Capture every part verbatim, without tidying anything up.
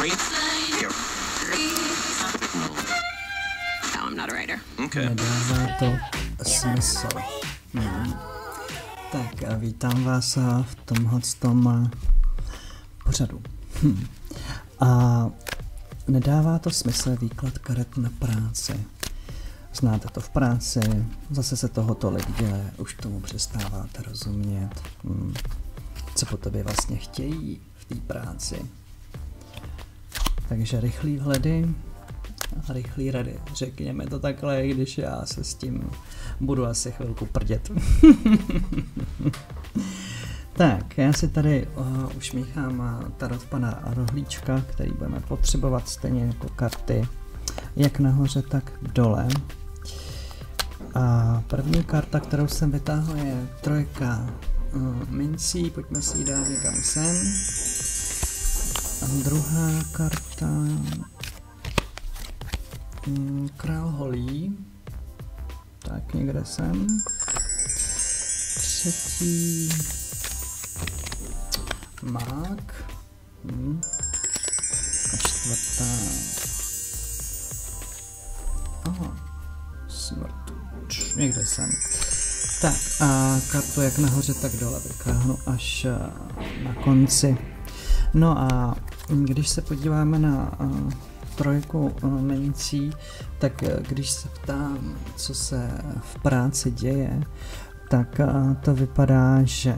No, I'm not a writer. Okay. Nedává to smysl. Hmm. Tak a vítám vás v tomhle tom pořadu. Hm. A nedává to smysl výklad karet na práci. Znáte to v práci, zase se toho tolik děje, už tomu přestáváte rozumět. Hm. Co po tobě vlastně chtějí v té práci. Takže rychlý vhledy a rychlý rady. Řekněme to takhle, i když já se s tím budu asi chvilku prdět. Tak, já si tady uh, už míchám tarot pana Rohlíčka, který budeme potřebovat stejně jako karty, jak nahoře, tak dole. A první karta, kterou jsem vytáhl, je trojka uh, mincí, pojďme si ji dát někam sem. A druhá karta um, král holí, tak někde sem. Třetí mák. Hmm. A čtvrtá. Aha. Smrt. Někde jsem. Tak a kartu jak nahoře, tak dole vykáhnu až na konci. No a když se podíváme na uh, trojku uh, mincí, tak uh, když se ptám, co se v práci děje, tak uh, to vypadá, že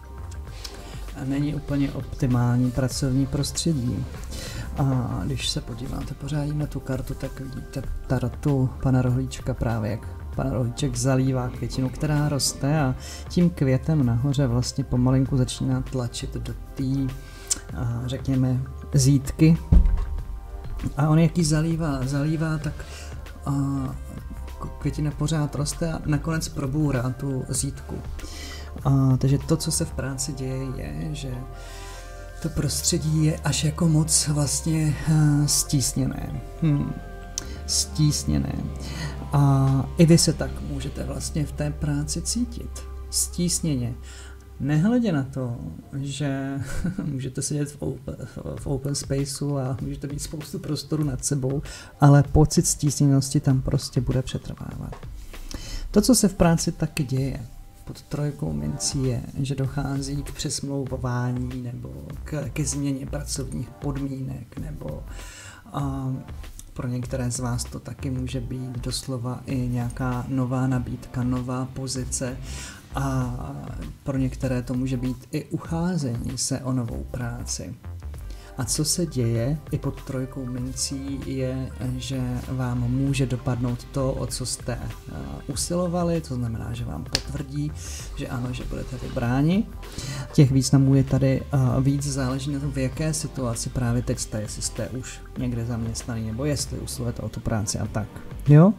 není úplně optimální pracovní prostředí. A když se podíváte pořádně na tu kartu, tak vidíte tarotu pana Rohlíčka právě, jak pan Rohlíček zalívá květinu, která roste a tím květem nahoře vlastně pomalinku začíná tlačit do té, řekněme, zítky. A on jak ji zalívá, zalívá, tak a, květina pořád roste a nakonec probourá tu zítku. A, takže to, co se v práci děje, je, že to prostředí je až jako moc vlastně uh, stísněné. Hmm. Stísněné. A i vy se tak můžete vlastně v té práci cítit. Stísněně. Nehledě na to, že můžete sedět v open, v open spaceu a můžete mít spoustu prostoru nad sebou, ale pocit stísněnosti tam prostě bude přetrvávat. To, co se v práci taky děje pod trojkou mincí, je, že dochází k přesmlouvání nebo k, ke změně pracovních podmínek, nebo a, pro některé z vás to taky může být doslova i nějaká nová nabídka, nová pozice, a pro některé to může být i ucházení se o novou práci. A co se děje i pod trojkou mincí je, že vám může dopadnout to, o co jste uh, usilovali, to znamená, že vám potvrdí, že ano, že budete vybráni. Těch významů je tady uh, víc, záleží na tom, v jaké situaci právě teď jste, jestli jste už někde zaměstnaný, nebo jestli usilujete o tu práci a tak. Jo?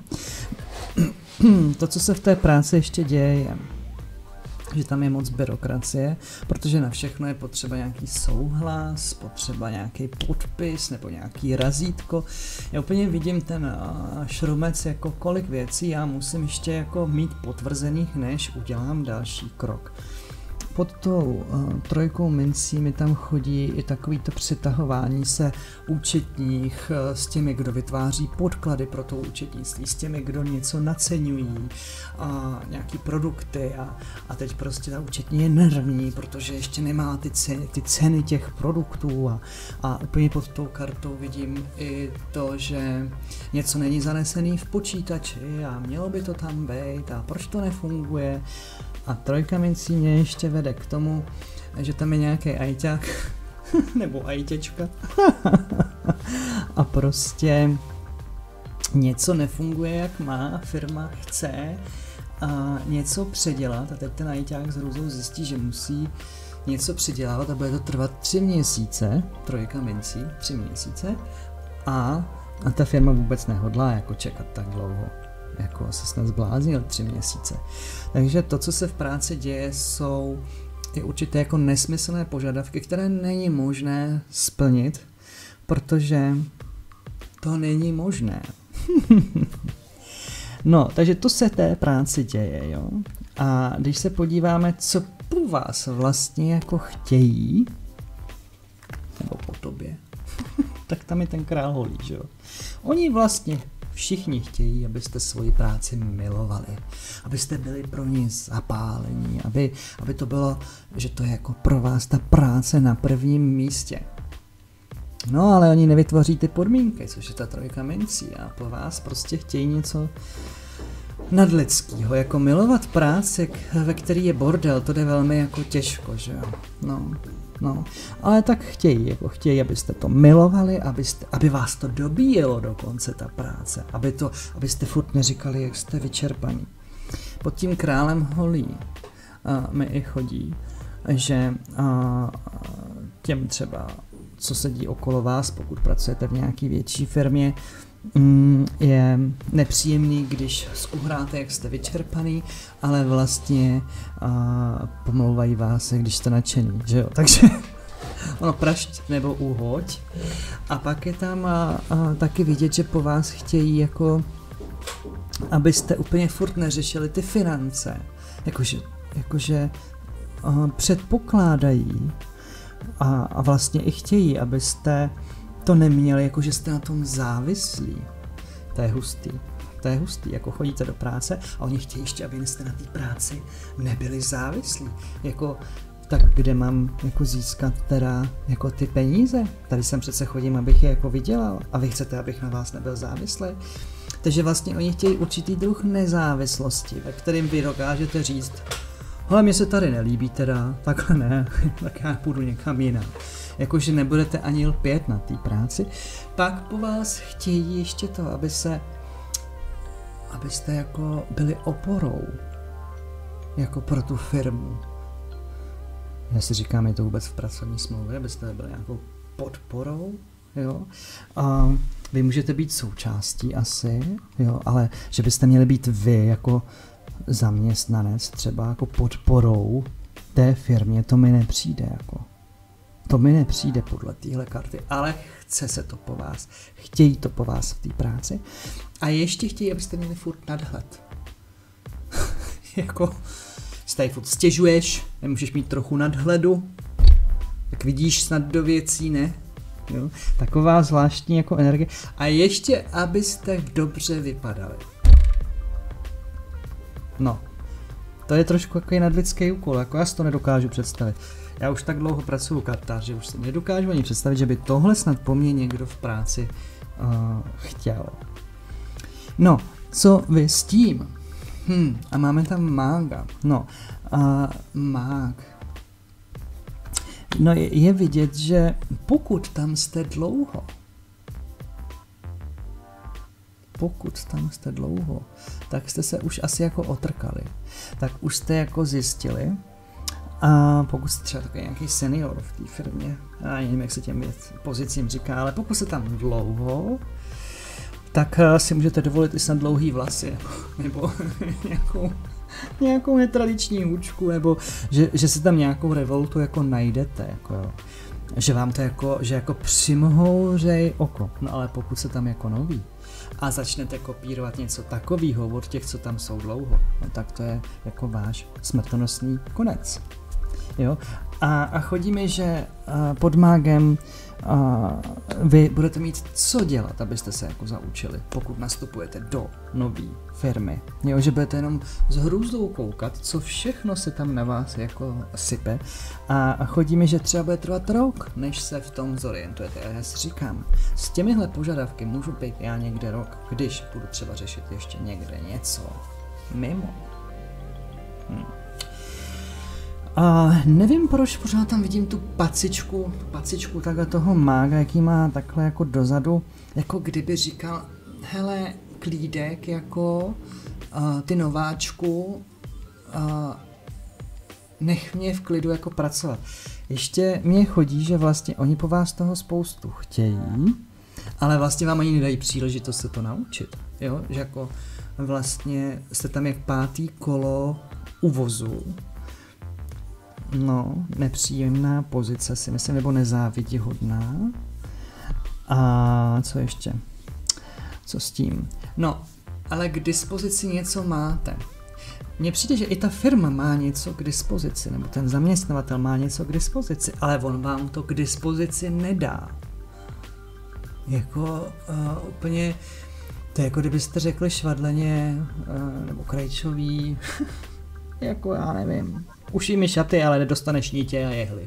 To, co se v té práci ještě děje, je, že tam je moc byrokracie, protože na všechno je potřeba nějaký souhlas, potřeba nějaký podpis nebo nějaký razítko. Já úplně vidím ten šrumec, jako kolik věcí já musím ještě jako mít potvrzených, než udělám další krok. Pod tou uh, trojkou mincí mi tam chodí i takovýto přitahování se účetních uh, s těmi, kdo vytváří podklady pro to účetnictví, s těmi, kdo něco naceňují, a nějaký produkty a, a teď prostě ta účetní je nervní, protože ještě nemá ty ceny, ty ceny těch produktů a, a úplně pod tou kartou vidím i to, že něco není zanesený v počítači a mělo by to tam být a proč to nefunguje. A trojka mincí mě ještě vede k tomu, že tam je nějaký ajťák, nebo ajtěčka, a prostě něco nefunguje jak má, firma chce a něco předělat a teď ten ajťák s hrůzou zjistí, že musí něco předělávat a bude to trvat tři měsíce, trojka mincí, tři měsíce a, a ta firma vůbec nehodlá jako čekat tak dlouho. Jako se snad zbláznil tři měsíce. Takže to, co se v práci děje, jsou i určité jako nesmyslné požadavky, které není možné splnit, protože to není možné. No, takže to se té práci děje, jo. A když se podíváme, co po vás vlastně jako chtějí, nebo po tobě, tak tam je ten král holí, že jo. Oni vlastně všichni chtějí, abyste svoji práci milovali, abyste byli pro ní zapálení, aby, aby to bylo, že to je jako pro vás ta práce na prvním místě. No, ale oni nevytvoří ty podmínky, což je ta trojka mincí a po vás prostě chtějí něco nadlidskýho, jako milovat práci, ve který je bordel, to jde velmi jako těžko, že jo. No, no, ale tak chtějí, jako chtějí, abyste to milovali, abyste, aby vás to dobíjelo do konce ta práce, aby to, abyste furt neříkali, jak jste vyčerpaní. Pod tím králem holí a mi i chodí, že a, těm třeba, co sedí okolo vás, pokud pracujete v nějaký větší firmě, je nepříjemný, když uhráte, jak jste vyčerpaný, ale vlastně a, pomlouvají vás, když jste nadšený, že jo, takže ono prašť nebo uhoď a pak je tam a, a, taky vidět, že po vás chtějí jako, abyste úplně furt neřešili ty finance, jakože, jakože a, předpokládají a, a vlastně i chtějí, abyste to neměli, jako že jste na tom závislí. To je hustý. To je hustý, jako chodíte do práce a oni chtějí ještě, aby jste na té práci nebyli závislí. Jako, tak kde mám jako získat teda jako ty peníze? Tady sem přece chodím, abych je jako vydělal a vy chcete, abych na vás nebyl závislý. Takže vlastně oni chtějí určitý druh nezávislosti, ve kterým vy dokážete říct, hele, mě se tady nelíbí teda, takhle ne, tak já půjdu někam jinam. Jakože nebudete ani lpět na té práci, pak po vás chtějí ještě to, aby se, abyste jako byli oporou, jako pro tu firmu. Já si říkám, je to vůbec v pracovní smlouvě, abyste byli nějakou podporou, jo. A vy můžete být součástí asi, jo, ale že byste měli být vy jako zaměstnanec třeba jako podporou té firmě, to mi nepřijde jako. To mi nepřijde podle téhle karty, ale chce se to po vás. Chtějí to po vás v té práci. A ještě chtějí, abyste měli furt nadhled. Jako, si tady furt stěžuješ, nemůžeš mít trochu nadhledu, tak vidíš snad do věcí, ne? Jo? Taková zvláštní jako energie. A ještě, abyste dobře vypadali. No, to je trošku jako nadlidský úkol, jako já si to nedokážu představit. Já už tak dlouho pracuji kartář, že už si nedokážu ani představit, že by tohle snad po mně někdo v práci uh, chtěl. No, co vy s tím? Hm, a máme tam mága. No, uh, mág. No je, je vidět, že pokud tam jste dlouho, pokud tam jste dlouho, tak jste se už asi jako otrkali. Tak už jste jako zjistili, a pokud jste třeba takový nějaký senior v té firmě, já nevím, jak se těm věc, pozicím říká, ale pokud jste tam dlouho, tak si můžete dovolit i snad dlouhý vlasy, nebo nějakou, nějakou netradiční hůčku, nebo že, že si tam nějakou revoltu jako najdete, jako jo. Že vám to jako, že jako přimhouřej oko, no ale pokud se tam jako noví a začnete kopírovat něco takového od těch, co tam jsou dlouho, no tak to je jako váš smrtonosný konec. Jo? A, a chodí mi, že a, pod mágem a, vy budete mít co dělat, abyste se jako zaučili, pokud nastupujete do nové firmy. Jo? Že budete jenom s hrůzou koukat, co všechno se tam na vás jako sype. A, a chodí mi, že třeba bude trvat rok, než se v tom zorientujete. A já si říkám, s těmihle požadavky můžu být já někde rok, když budu třeba řešit ještě někde něco mimo. Hm. A nevím, proč pořád tam vidím tu pacičku, tu pacičku takhle toho mága, jaký má takhle jako dozadu, jako kdyby říkal, hele, klídek, jako uh, ty nováčku, uh, nech mě v klidu jako pracovat. Ještě mě chodí, že vlastně oni po vás toho spoustu chtějí, ale vlastně vám ani nedají příležitost se to naučit, jo, že jako vlastně jste tam jak pátý kolo uvozu. No, nepříjemná pozice si myslím, nebo nezávidihodná. A co ještě? Co s tím? No, ale k dispozici něco máte. Mně přijde, že i ta firma má něco k dispozici, nebo ten zaměstnavatel má něco k dispozici, ale on vám to k dispozici nedá. Jako uh, úplně, to je jako kdybyste řekli švadleně, uh, nebo krajčový, jako já nevím, uší mi šaty, ale nedostaneš nítě a jehly.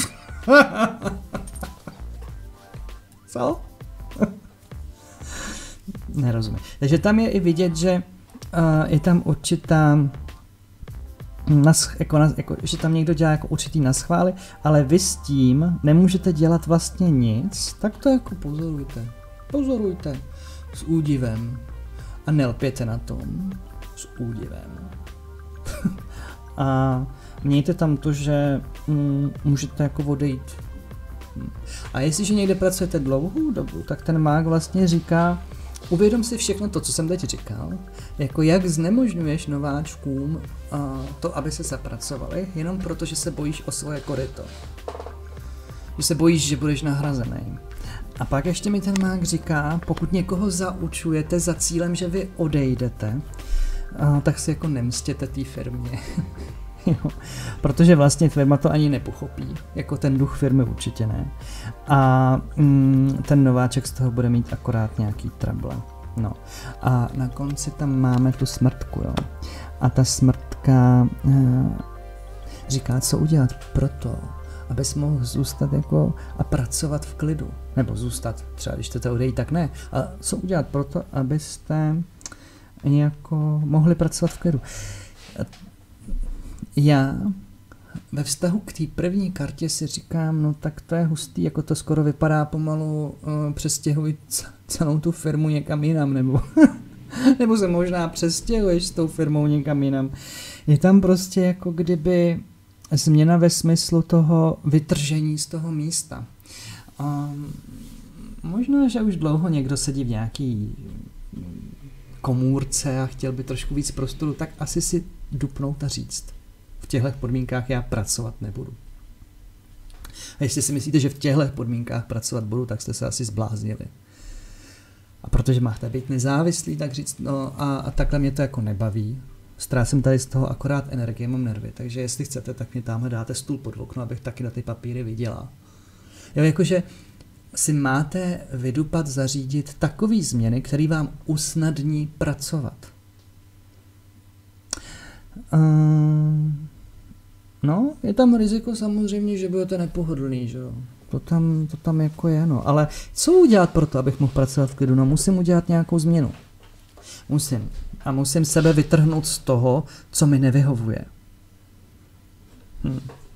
Co? Nerozumím. Takže tam je i vidět, že uh, je tam určitá, nasch, jako, jako, že tam někdo dělá jako určitý naschvály, ale vy s tím nemůžete dělat vlastně nic, tak to jako pozorujte. Pozorujte s údivem a nelpěte na tom s údivem. A mějte tam to, že mm, můžete jako odejít. A jestliže někde pracujete dlouhou dobu, tak ten mák vlastně říká, uvědom si všechno to, co jsem teď říkal, jako jak znemožňuješ nováčkům a to, aby se zapracovali, jenom proto, že se bojíš o svoje koryto. Že se bojíš, že budeš nahrazený. A pak ještě mi ten mák říká, pokud někoho zaučujete za cílem, že vy odejdete, a, tak si jako nemstěte té firmě. Jo, protože vlastně firma to ani nepochopí, jako ten duch firmy určitě ne. A mm, ten nováček z toho bude mít akorát nějaký trouble. No. A na konci tam máme tu smrtku, jo. A ta smrtka e, říká, co udělat proto, abys mohl zůstat jako a pracovat v klidu. Nebo zůstat, třeba když chcete odejít, tak ne. A co udělat proto, abyste jako mohli pracovat v klidu. Já ve vztahu k té první kartě si říkám, no tak to je hustý, jako to skoro vypadá pomalu, uh, přestěhuj celou tu firmu někam jinam, nebo, nebo se možná přestěhuješ s tou firmou někam jinam. Je tam prostě jako kdyby změna ve smyslu toho vytržení z toho místa. Um, možná, že už dlouho někdo sedí v nějaký komůrce a chtěl by trošku víc prostoru, tak asi si dupnout a říct. V těchto podmínkách já pracovat nebudu. A jestli si myslíte, že v těchto podmínkách pracovat budu, tak jste se asi zbláznili. A protože máte být nezávislí, tak říct, no a, a takhle mě to jako nebaví. Ztrácím tady z toho akorát energie, mám nervy, takže jestli chcete, tak mě tamhle dáte stůl pod okno, abych taky na ty papíry viděla. Jo, jakože si máte vydupat, zařídit takový změny, které vám usnadní pracovat. Uh, no, je tam riziko samozřejmě, že budete nepohodlný, že jo. To tam, to tam jako je, no. Ale co udělat pro to, abych mohl pracovat v klidu? No, musím udělat nějakou změnu. Musím. A musím sebe vytrhnout z toho, co mi nevyhovuje. Hm.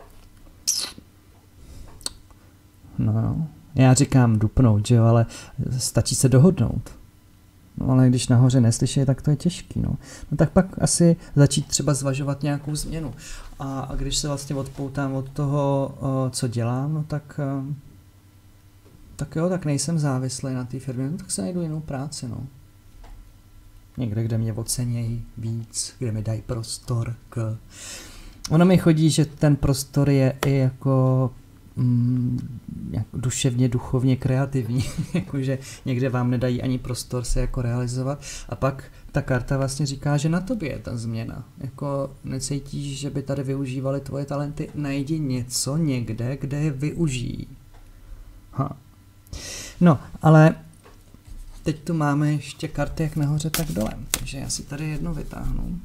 No, no. Já říkám dupnout, že jo, ale stačí se dohodnout. No ale když nahoře neslyší, tak to je těžký, no. No tak pak asi začít třeba zvažovat nějakou změnu. A, a když se vlastně odpoutám od toho, o, co dělám, no tak, o, tak jo, tak nejsem závislý na té firmě, no tak se najdu jinou práci, no. Někde, kde mě ocenějí víc, kde mi dají prostor k... Ono mi chodí, že ten prostor je i jako... Mm, jako duševně, duchovně kreativní, jakože někde vám nedají ani prostor se jako realizovat a pak ta karta vlastně říká, že na tobě je ta změna, jako necítíš, že by tady využívali tvoje talenty, najdi něco někde, kde je využijí. Ha. No, ale teď tu máme ještě karty jak nahoře, tak dole, takže já si tady jednu vytáhnu.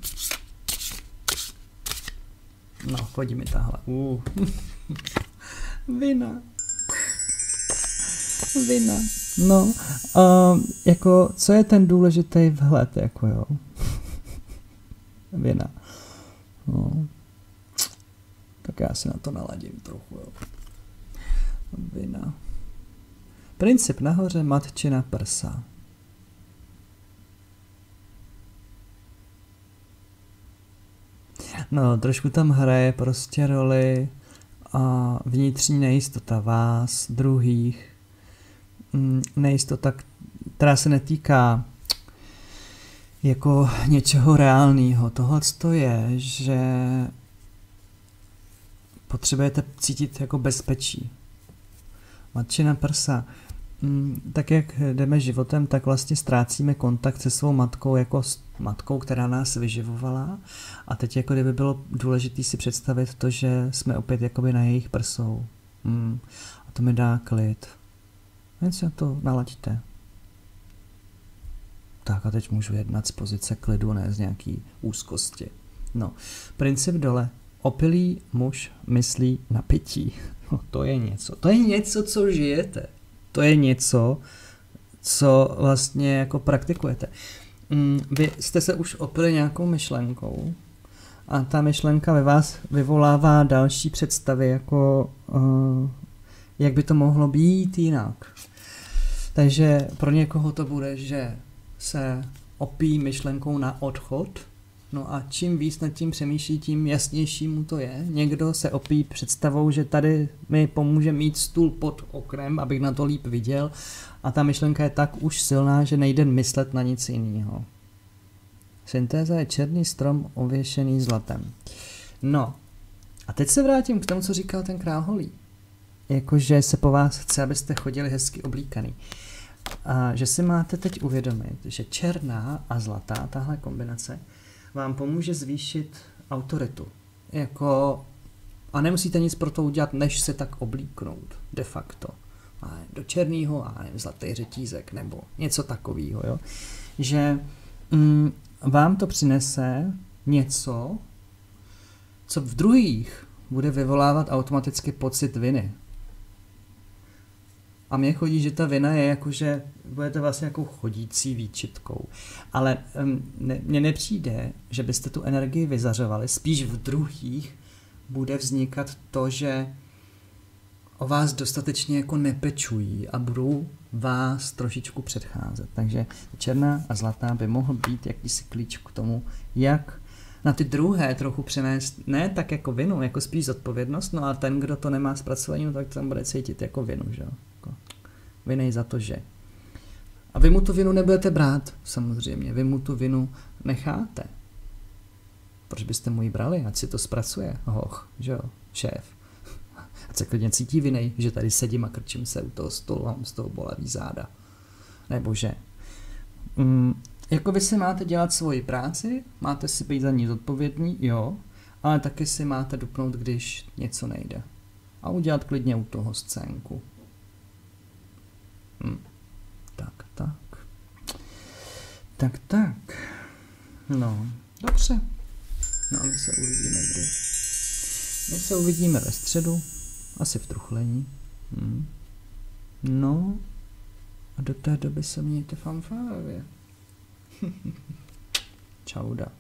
No, chodí mi tahle. Uh. Vina. Vina. No, uh, jako, co je ten důležitý vhled, jako jo? Vina. No. Tak já si na to naladím trochu, jo. Vina. Princip nahoře, matčina prsa. No, trošku tam hraje prostě roli a vnitřní nejistota vás, druhých, nejistota, která se netýká jako něčeho reálného. Tohle je, že potřebujete cítit jako bezpečí. Matčina prsa. Tak jak jdeme životem, tak vlastně ztrácíme kontakt se svou matkou jako s matkou, která nás vyživovala. A teď jako kdyby bylo důležité si představit to, že jsme opět jakoby na jejich prsou. Hmm. A to mi dá klid. Jen si na to nalaďte. Tak a teď můžu jednat z pozice klidu, ne z nějaký úzkosti. No, princip dole. Opilý muž myslí na pití. No, to je něco. To je něco, co žijete. To je něco, co vlastně jako praktikujete. Mm, vy jste se už opili nějakou myšlenkou a ta myšlenka ve vás vyvolává další představy, jako uh, jak by to mohlo být jinak. Takže pro někoho to bude, že se opí myšlenkou na odchod, no a čím víc nad tím přemýšlí, tím jasnější mu to je. Někdo se opí představou, že tady mi pomůže mít stůl pod oknem, abych na to líp viděl, a ta myšlenka je tak už silná, že nejde myslet na nic jiného. Syntéza je černý strom ověšený zlatem. No, a teď se vrátím k tomu, co říkal ten král holí. Jakože se po vás chce, abyste chodili hezky oblíkaný. A že si máte teď uvědomit, že černá a zlatá, tahle kombinace, vám pomůže zvýšit autoritu. Jako, a nemusíte nic pro to udělat, než se tak oblíknout, de facto. A do černého a nevím, zlatý řetízek nebo něco takového, jo. Že mm, vám to přinese něco, co v druhých bude vyvolávat automaticky pocit viny. A mně chodí, že ta vina je jako, že budete vlastně jako chodící výčitkou. Ale um, ne, mně nepřijde, že byste tu energii vyzařovali. Spíš v druhých bude vznikat to, že o vás dostatečně jako nepečují a budou vás trošičku předcházet. Takže černá a zlatá by mohl být jakýsi klíč k tomu, jak na ty druhé trochu přenést, ne tak jako vinu, jako spíš zodpovědnost, no a ten, kdo to nemá zpracovaný, no tak tam bude cítit jako vinu, že jo. Jako vinej za to, že. A vy mu tu vinu nebudete brát, samozřejmě, vy mu tu vinu necháte. Proč byste mu ji brali, ať si to zpracuje, hoch, že jo, šéf. Ať se klidně cítí vinej, že tady sedím a krčím se u toho stolu a mám z toho bolavý záda. Nebo že. Mm, jako vy si máte dělat svoji práci, máte si být za ní zodpovědný, jo, ale taky si máte dupnout, když něco nejde. A udělat klidně u toho scénku. Hm. Tak, tak. Tak, tak. No, dobře. No a my se uvidíme kdy. My se uvidíme ve středu, asi v truchlení. Hm. No, a do té doby se mějte fanfárově. Čauda.